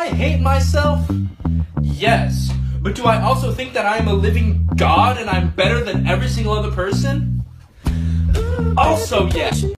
I hate myself? Yes. But do I also think that I am a living God and I'm better than every single other person? Also yes.